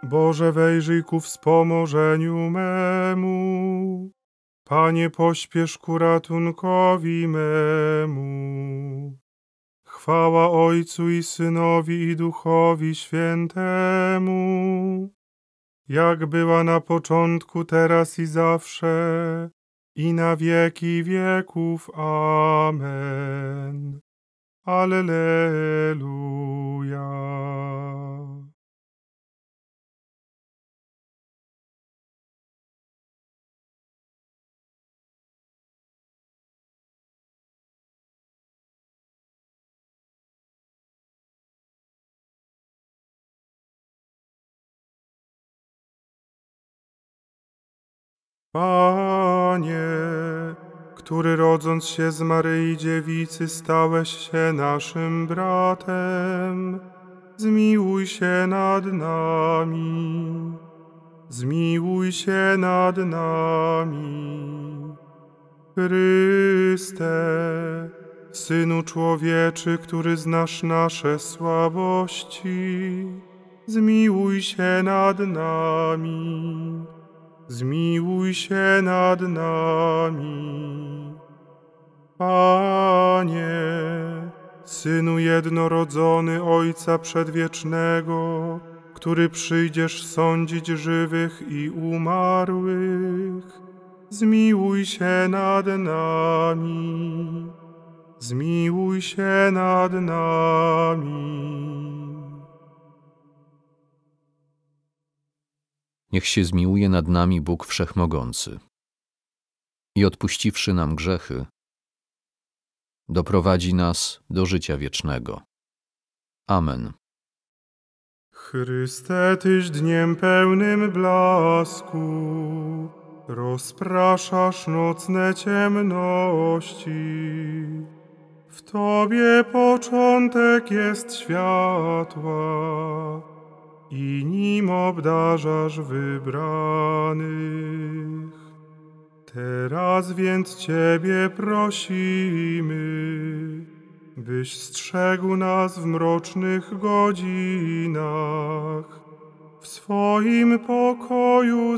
Boże, wejrzyj ku wspomożeniu memu. Panie, pośpiesz ku ratunkowi memu. Chwała Ojcu i Synowi i Duchowi Świętemu, jak była na początku, teraz i zawsze, i na wieki wieków. Amen. Alleluja. Panie, który rodząc się z Maryi Dziewicy stałeś się naszym bratem, zmiłuj się nad nami. Zmiłuj się nad nami. Chryste, Synu Człowieczy, który znasz nasze słabości, zmiłuj się nad nami. Zmiłuj się nad nami. Panie, Synu jednorodzony Ojca Przedwiecznego, który przyjdziesz sądzić żywych i umarłych, zmiłuj się nad nami. Zmiłuj się nad nami. Niech się zmiłuje nad nami Bóg Wszechmogący i odpuściwszy nam grzechy, doprowadzi nas do życia wiecznego. Amen. Chryste, Tyś dniem pełnym blasku, rozpraszasz nocne ciemności. W Tobie początek jest światła i nim obdarzasz wybranych. Teraz więc Ciebie prosimy, byś strzegł nas w mrocznych godzinach, w swoim pokoju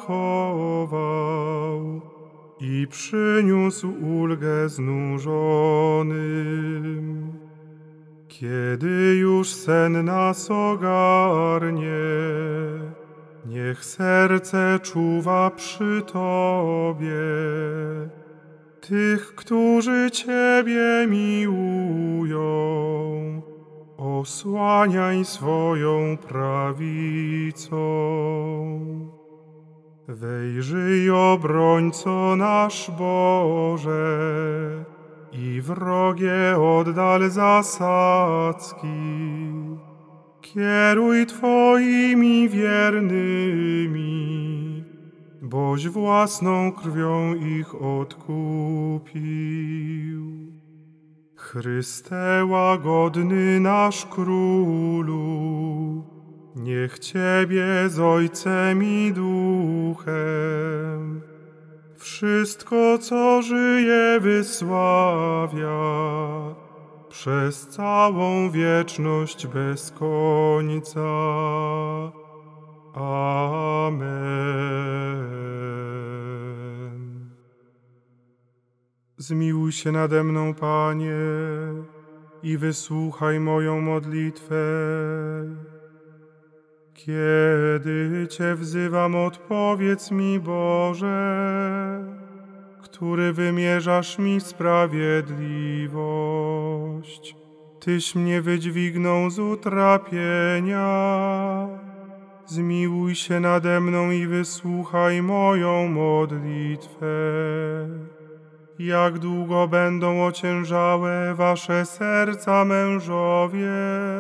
zachował i przyniósł ulgę znużonym. Kiedy już sen nas ogarnie, niech serce czuwa przy Tobie. Tych, którzy Ciebie miłują, osłaniaj swoją prawicą. Wejrzyj, obrońco nasz Boże, i wrogie oddal zasadzki. Kieruj Twoimi wiernymi, boś własną krwią ich odkupił. Chryste, łagodny nasz Królu, niech Ciebie z Ojcem i Duchem wszystko, co żyje, wysławia przez całą wieczność bez końca. Amen. Zmiłuj się nade mną, Panie, i wysłuchaj moją modlitwę. Kiedy Cię wzywam, odpowiedz mi, Boże, który wymierzasz mi sprawiedliwość. Tyś mnie wydźwignął z utrapienia. Zmiłuj się nade mną i wysłuchaj moją modlitwę. Jak długo będą ociężałe wasze serca, mężowie?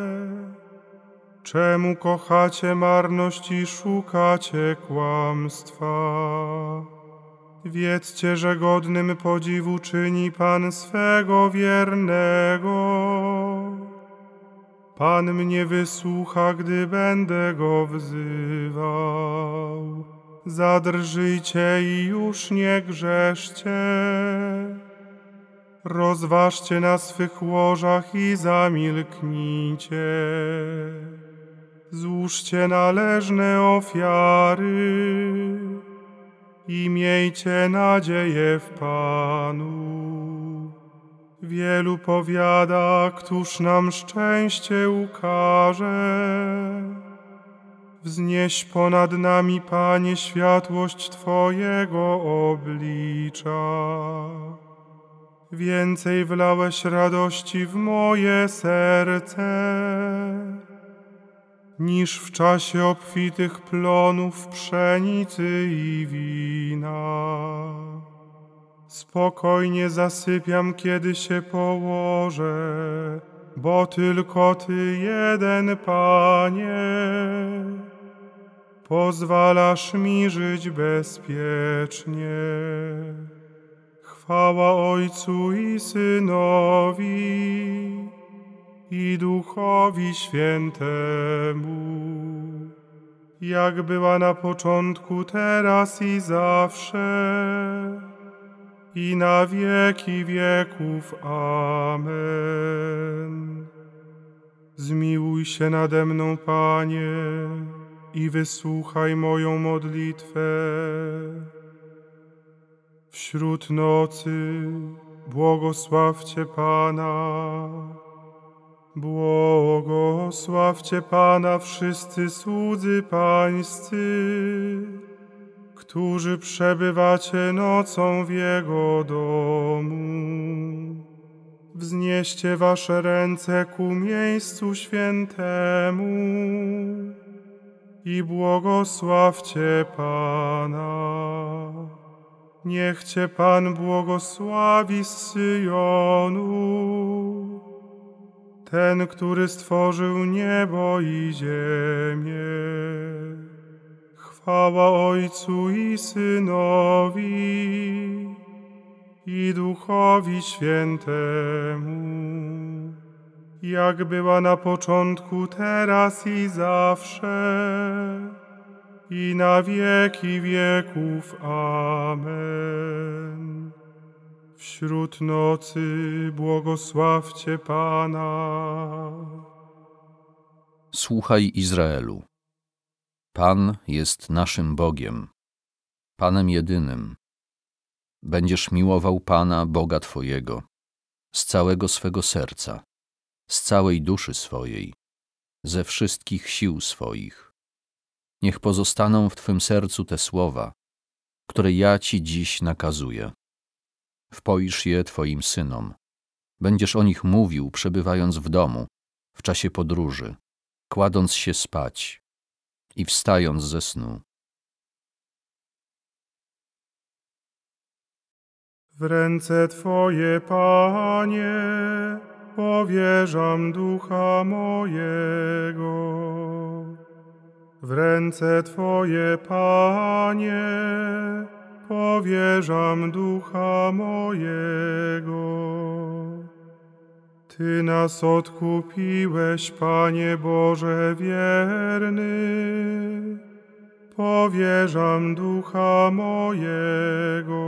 Czemu kochacie marność i szukacie kłamstwa? Wiedzcie, że godnym podziwu czyni Pan swego wiernego. Pan mnie wysłucha, gdy będę Go wzywał. Zadrżyjcie i już nie grzeszcie. Rozważcie na swych łożach i zamilknijcie. Złóżcie należne ofiary i miejcie nadzieję w Panu. Wielu powiada, któż nam szczęście ukaże. Wznieś ponad nami, Panie, światłość Twojego oblicza. Więcej wlałeś radości w moje serce, niż w czasie obfitych plonów pszenicy i wina. Spokojnie zasypiam, kiedy się położę, bo tylko Ty jeden, Panie, pozwalasz mi żyć bezpiecznie. Chwała Ojcu i Synowi, i Duchowi Świętemu, jak była na początku, teraz i zawsze, i na wieki wieków. Amen. Zmiłuj się nade mną, Panie, i wysłuchaj moją modlitwę. Wśród nocy błogosławcie Pana. Błogosławcie Pana wszyscy słudzy Pańscy, którzy przebywacie nocą w Jego domu. Wznieście wasze ręce ku miejscu świętemu i błogosławcie Pana. Niech Cię Pan błogosławi z Syjonu, ten, który stworzył niebo i ziemię. Chwała Ojcu i Synowi, i Duchowi Świętemu, jak była na początku, teraz i zawsze, i na wieki wieków. Amen. Wśród nocy błogosławcie Pana. Słuchaj, Izraelu. Pan jest naszym Bogiem, Panem jedynym. Będziesz miłował Pana, Boga Twojego, z całego swego serca, z całej duszy swojej, ze wszystkich sił swoich. Niech pozostaną w Twym sercu te słowa, które ja Ci dziś nakazuję. Wpoisz je Twoim synom. Będziesz o nich mówił, przebywając w domu, w czasie podróży, kładąc się spać i wstając ze snu. W ręce Twoje, Panie, powierzam ducha mojego. W ręce Twoje, Panie, powierzam ducha mojego. Ty nas odkupiłeś, Panie Boże wierny, powierzam ducha mojego.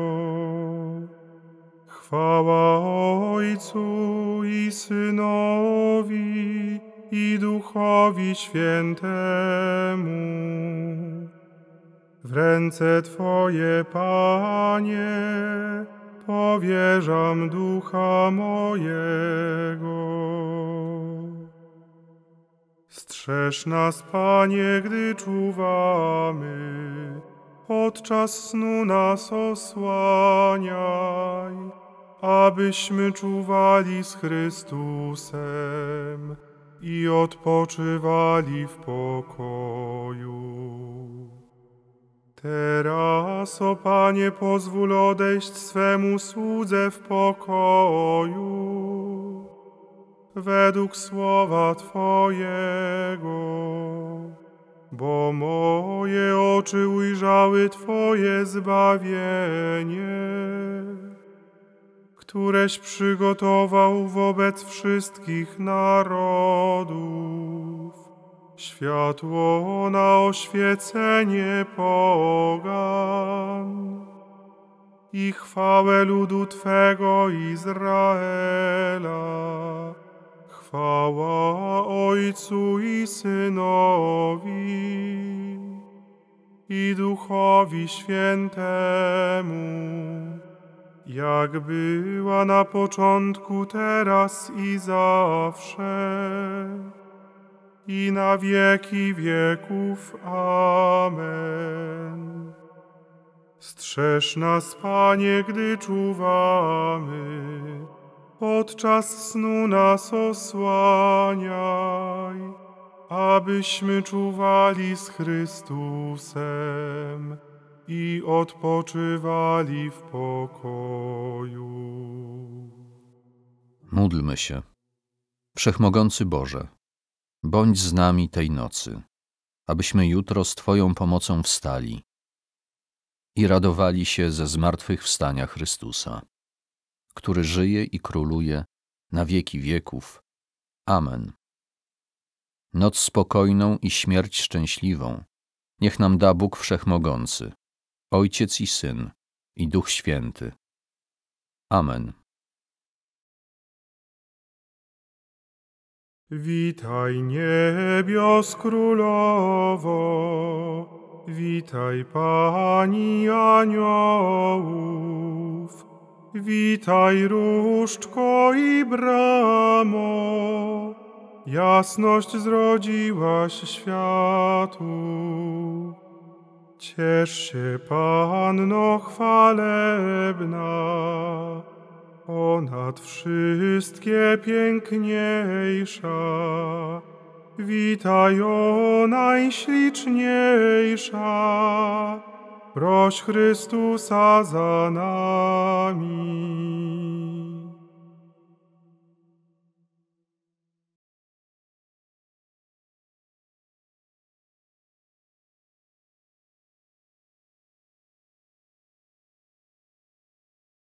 Chwała Ojcu i Synowi, i Duchowi Świętemu. W ręce Twoje, Panie, powierzam ducha mojego. Strzeż nas, Panie, gdy czuwamy, podczas snu nas osłaniaj, abyśmy czuwali z Chrystusem i odpoczywali w pokoju. Teraz, o Panie, pozwól odejść swemu słudze w pokoju, według słowa Twojego, bo moje oczy ujrzały Twoje zbawienie, któreś przygotował wobec wszystkich narodów, światło na oświecenie pogan i chwałę ludu Twego Izraela. Chwała Ojcu i Synowi, i Duchowi Świętemu, jak była na początku, teraz i zawsze, i na wieki wieków. Amen. Strzeż nas, Panie, gdy czuwamy, podczas snu nas osłaniaj, abyśmy czuwali z Chrystusem i odpoczywali w pokoju. Módlmy się. Wszechmogący Boże, bądź z nami tej nocy, abyśmy jutro z Twoją pomocą wstali i radowali się ze zmartwychwstania Chrystusa, który żyje i króluje na wieki wieków. Amen. Noc spokojną i śmierć szczęśliwą niech nam da Bóg Wszechmogący, Ojciec i Syn, i Duch Święty. Amen. Witaj, niebios królowo, witaj, Pani aniołów, witaj, różdżko i bramo, jasność zrodziłaś światu. Ciesz się, Panno chwalebna, ponad wszystkie piękniejsza. Witaj, o najśliczniejsza, proś Chrystusa za nami.